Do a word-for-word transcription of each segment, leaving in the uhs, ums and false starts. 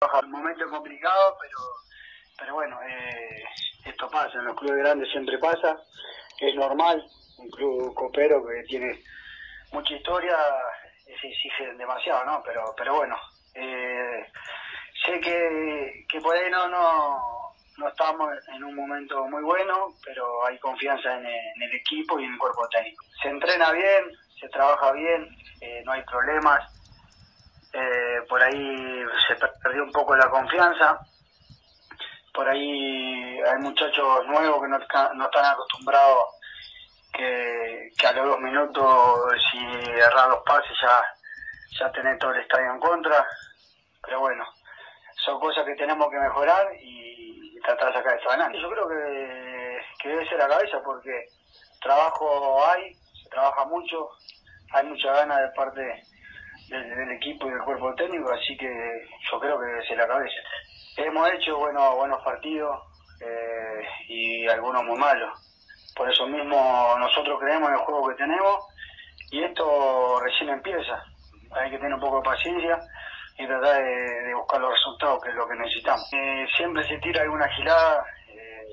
un momento complicado, pero pero bueno, eh, esto pasa, en los clubes grandes siempre pasa, es normal, un club copero que tiene mucha historia se exige demasiado, ¿no? Pero pero bueno, eh, sé que, que por ahí no, no, no estamos en un momento muy bueno, pero hay confianza en el, en el equipo y en el cuerpo técnico. Se entrena bien, se trabaja bien, eh, no hay problemas. Eh, por ahí se perdió un poco la confianza. Por ahí hay muchachos nuevos que no, no están acostumbrados que, que a los dos minutos, si errar los pases, ya, ya tenés todo el estadio en contra. Pero bueno, son cosas que tenemos que mejorar y, y tratar de sacar esto adelante. Yo creo que, que debe ser la cabeza, porque trabajo hay, se trabaja mucho, hay mucha ganas de parte del, del equipo y del cuerpo técnico, así que yo creo que debe ser la cabeza. Hemos hecho bueno, buenos partidos eh, y algunos muy malos. Por eso mismo nosotros creemos en el juego que tenemos y esto recién empieza. Hay que tener un poco de paciencia y tratar de, de buscar los resultados, que es lo que necesitamos. Eh, siempre se tira alguna gilada, eh,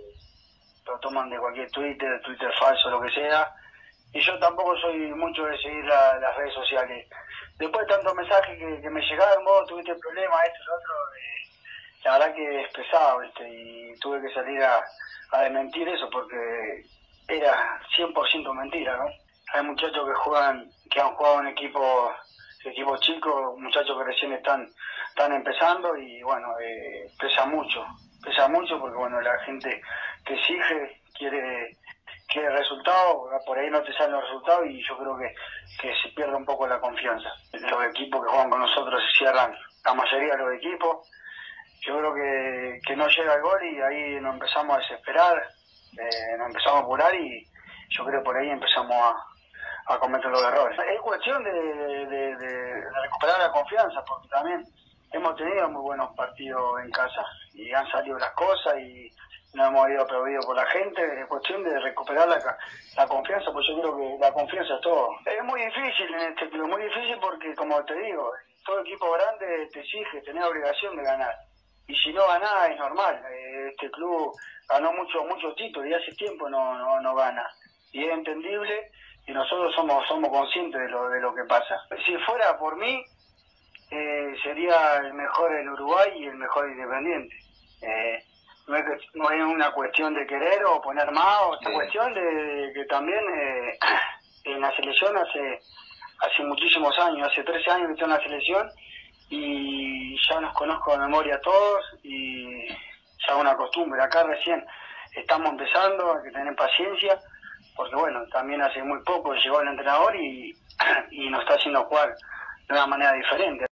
lo toman de cualquier Twitter, Twitter falso, lo que sea, y yo tampoco soy mucho de seguir la, las redes sociales. Después de tantos mensajes que, que me llegaron, vos tuviste problemas, esto y lo otro, eh, la verdad que es pesado, ¿viste? Y tuve que salir a, a desmentir eso porque era cien por ciento mentira, ¿no? Hay muchachos que juegan, que han jugado en equipos equipos chicos, muchachos que recién están, están empezando y bueno, eh, pesa mucho, pesa mucho porque bueno, la gente te exige, quiere, quiere resultados, por ahí no te salen los resultados y yo creo que, que se pierde un poco la confianza. Los equipos que juegan con nosotros se cierran, la mayoría de los equipos, yo creo que, que no llega el gol y ahí nos empezamos a desesperar, eh, nos empezamos a apurar y yo creo que por ahí empezamos a a cometer los errores. Es cuestión de, de, de, de recuperar la confianza, porque también hemos tenido muy buenos partidos en casa y han salido las cosas y no hemos ido aplaudidos por la gente. Es cuestión de recuperar la, la confianza, pues yo creo que la confianza es todo. Es muy difícil en este club, muy difícil porque, como te digo, todo equipo grande te exige, tenés obligación de ganar. Y si no ganás es normal. Este club ganó muchos muchos títulos y hace tiempo no, no, no gana. Y es entendible. Y nosotros somos somos conscientes de lo de lo que pasa. Si fuera por mí, eh, sería el mejor en Uruguay y el mejor Independiente. Eh, no, es, no es una cuestión de querer o poner más, o es una cuestión de, de que también eh, en la selección hace hace muchísimos años, hace trece años que estoy en la selección y ya nos conozco de memoria a todos y ya es una costumbre. Acá recién estamos empezando, hay que tener paciencia, porque bueno, también hace muy poco llegó el entrenador y, y nos está haciendo jugar de una manera diferente.